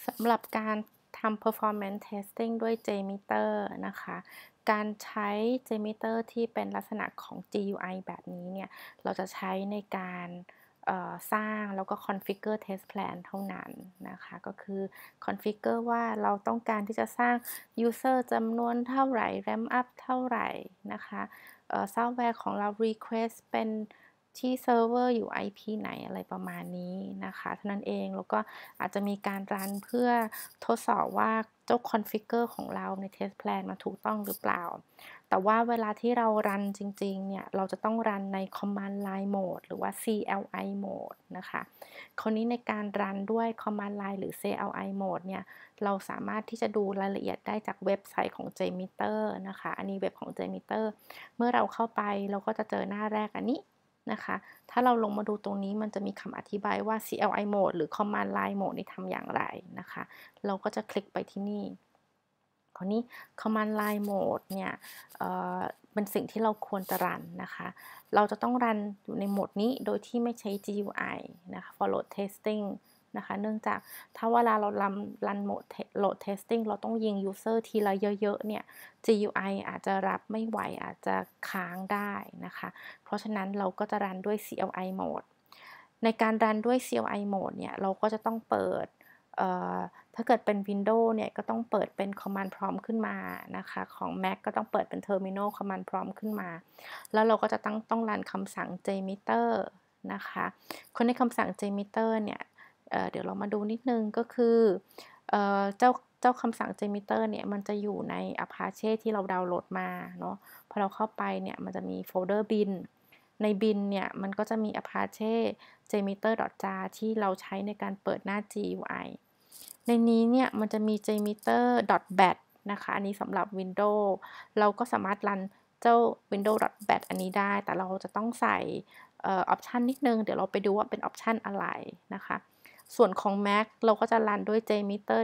สำหรับการทำ performance testing ด้วย JMeter นะคะการใช้ JMeter ที่เป็นลักษณะของ GUI แบบนี้เนี่ยเราจะใช้ในการสร้างแล้วก็ configure test plan เท่านั้นนะคะก็คือ configure ว่าเราต้องการที่จะสร้าง user จำนวนเท่าไหร่ ramp up เท่าไหร่นะคะซอฟต์แวร์ของเรา request เป็นที่เซิร์ฟเวอร์อยู่ IP ไหนอะไรประมาณนี้นะคะเท่านั้นเองแล้วก็อาจจะมีการรันเพื่อทดสอบว่าเจ้า configure ของเราใน test plan มันถูกต้องหรือเปล่าแต่ว่าเวลาที่เรารันจริงๆเนี่ยเราจะต้องรันใน command line mode หรือว่า CLI mode นะคะคราวนี้ในการรันด้วย command line หรือ CLI mode เนี่ยเราสามารถที่จะดูรายละเอียดได้จากเว็บไซต์ของ JMeter นะคะอันนี้เว็บของ JMeter เมื่อเราเข้าไปเราก็จะเจอหน้าแรกอันนี้นะคะถ้าเราลงมาดูตรงนี้มันจะมีคำอธิบายว่า CLI mode หรือ command line mode นี่ทำอย่างไรนะคะเราก็จะคลิกไปที่นี่คราวนี้ command line mode เนี่ยเป็นสิ่งที่เราควรจะรันนะคะเราจะต้องรันอยู่ในโหมดนี้โดยที่ไม่ใช้ GUI นะคะ for load testing นะคะเนื่องจากถ้าเวลาเรารันโหมด load testing เราต้องยิง user ทีละเยอะๆเนี่ย GUI อาจจะรับไม่ไหวอาจจะค้างได้นะคะเพราะฉะนั้นเราก็จะรันด้วย CLI mode ในการรันด้วย CLI mode เนี่ยเราก็จะต้องเปิดถ้าเกิดเป็น Windows เนี่ยก็ต้องเปิดเป็น Command Prompt ขึ้นมานะคะของ Mac ก็ต้องเปิดเป็น Terminal Command Prompt ขึ้นมาแล้วเราก็จะต้องรันคำสั่ง JMeter นะคะคนในคำสั่ง JMeter เนี่ยเดี๋ยวเรามาดูนิดนึงก็คือเจ้าคำสั่ง JMeter เนี่ยมันจะอยู่ใน Apache ที่เราดาวน์โหลดมาเนาะพอเราเข้าไปเนี่ยมันจะมีโฟลเดอร์ bin ใน bin เนี่ยมันก็จะมี Apache jmeter.jar ที่เราใช้ในการเปิดหน้า GUI ในนี้เนี่ยมันจะมี jmeter.bat นะคะอันนี้สำหรับ Windows เราก็สามารถรันเจ้า windows.bat อันนี้ได้แต่เราจะต้องใส่ออปชันนิดนึงเดี๋ยวเราไปดูว่าเป็นออปชันอะไรนะคะส่วนของ Mac เราก็จะรันด้วย jmeter.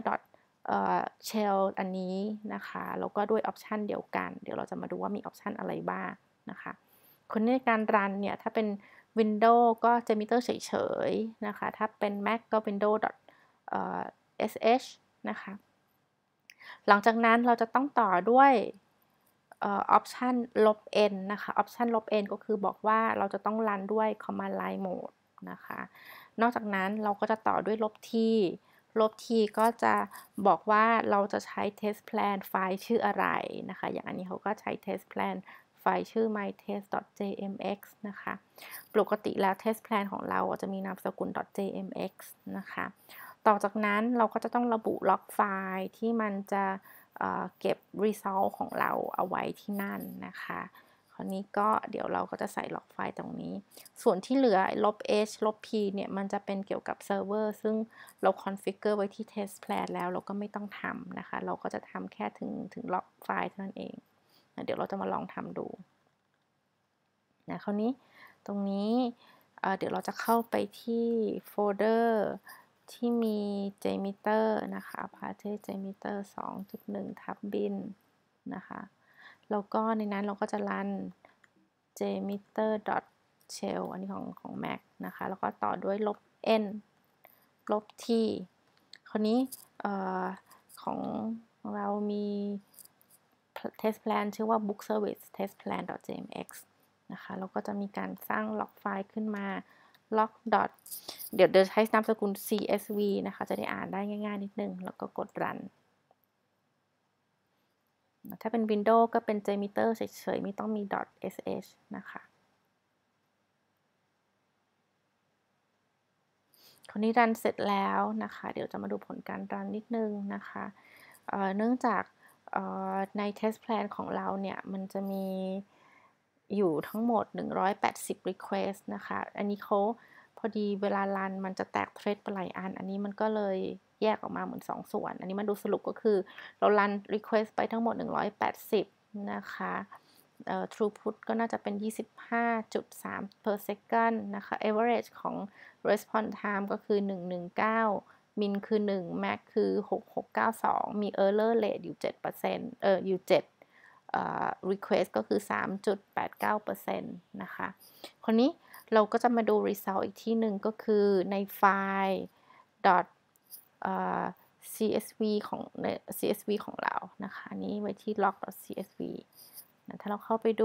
shell อันนี้นะคะแล้วก็ด้วยออปชันเดียวกันเดี๋ยวเราจะมาดูว่ามีออปชันอะไรบ้างนะคะคนในการรันเนี่ยถ้าเป็น Windows ก็ jmeter เฉยๆนะคะถ้าเป็น Mac ก็ windows. sh นะคะหลังจากนั้นเราจะต้องต่อด้วยออปชัน-n นะคะออปชัน-n ก็คือบอกว่าเราจะต้องรันด้วย command line mode นะคะนอกจากนั้นเราก็จะต่อด้วย-t -t ก็จะบอกว่าเราจะใช้ test plan ไฟล์ชื่ออะไรนะคะอย่างอันนี้เขาก็ใช้ test plan ไฟล์ชื่อ mytest.jmx นะคะปกติแล้ว test plan ของเราจะมีนามสกุล .jmx นะคะต่อจากนั้นเราก็จะต้องระบุล็อกไฟล์ที่มันจะเก็บ result ของเราเอาไว้ที่นั่นนะคะคราวนี้ก็เดี๋ยวเราก็จะใส่ล็อกไฟล์ตรงนี้ส่วนที่เหลือ-h -p เนี่ยมันจะเป็นเกี่ยวกับเซิร์ฟเวอร์ซึ่งเรา configure ไว้ที่ test plan แล้วเราก็ไม่ต้องทำนะคะเราก็จะทำแค่ถึงล็อกไฟล์เท่านั้นเองเดี๋ยวเราจะมาลองทำดูนะคราวนี้ตรงนี้เดี๋ยวเราจะเข้าไปที่โฟลเดอร์ที่มี JMeter นะคะ Apache JMeter 2.1 bin นะคะแล้วก็ในนั้นเราก็จะรัน jmeter.shell อันนี้ของ Mac นะคะแล้วก็ต่อด้วย-n -t คราวนี้ของเรามี test plan ชื่อว่า book service test plan.jmx นะคะแล้วก็จะมีการสร้างล็อกไฟล์ขึ้นมา log. เดี๋ยวใช้นามสกุล csv นะคะจะได้อ่านได้ง่ายๆนิดนึงแล้วก็กด run ถ้าเป็น Windows ก็เป็น JMeter เฉยๆไม่ต้องมี .sh นะคะคราวนี้รันเสร็จแล้วนะคะเดี๋ยวจะมาดูผลการรันนิดนึงนะคะเนื่องจากใน test plan ของเราเนี่ยมันจะมีอยู่ทั้งหมด180 request นะคะอันนี้เขาพอดีเวลารันมันจะแตก thread ไปหลายอันอันนี้มันก็เลยแยกออกมาเหมือน2ส่วนอันนี้มาดูสรุปก็คือเรารัน request ไปทั้งหมด180นะคะ throughput ก็น่าจะเป็น 25.3 per second นะคะ average ของ response time ก็คือ119 min คือ1 max คือ6692มี error rate อยู่ 7%อยู่7 request ก็คือ 3.89% นะคะคนนี้เราก็จะมาดู result อีกที่หนึ่งก็คือในไฟล์ CSV ของCSV ของเรานะคะอันนี้ไว้ที่ log.csv นะถ้าเราเข้าไปดู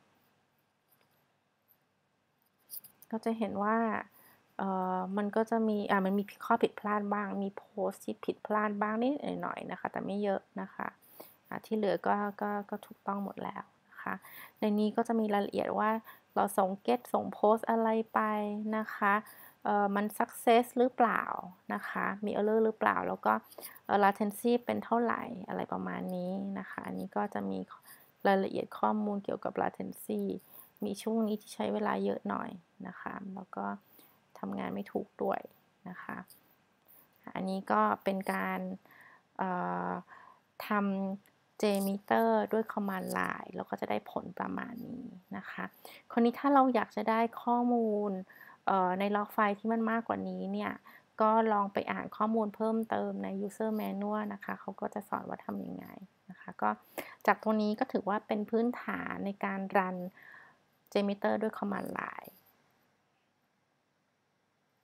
ก็จะเห็นว่ามันก็จะมีมันมีข้อผิดพลาดบ้างมีโพสต์ที่ผิดพลาดบ้างนิดหน่อยนะคะแต่ไม่เยอะนะคะที่เหลือก็ถูกต้องหมดแล้วนะคะในนี้ก็จะมีรายละเอียดว่าเราส่ง get ส่งโพสต์อะไรไปนะคะมัน success หรือเปล่านะคะมี error หรือเปล่าแล้วก็latency เป็นเท่าไหร่อะไรประมาณนี้นะคะอันนี้ก็จะมีรายละเอียดข้อมูลเกี่ยวกับ latency มีช่วงนี้ที่ใช้เวลาเยอะหน่อยนะคะแล้วก็ทำงานไม่ถูกด้วยนะคะอันนี้ก็เป็นการทำ JMeter ด้วย Command Line แล้วก็จะได้ผลประมาณนี้นะคะคราวนี้ถ้าเราอยากจะได้ข้อมูลในล็อกไฟล์ที่มันมากกว่านี้เนี่ยก็ลองไปอ่านข้อมูลเพิ่มเติมใน User Manual นะคะเขาก็จะสอนว่าทำยังไงนะคะก็จากตรงนี้ก็ถือว่าเป็นพื้นฐานในการรัน JMeter ด้วย Command Line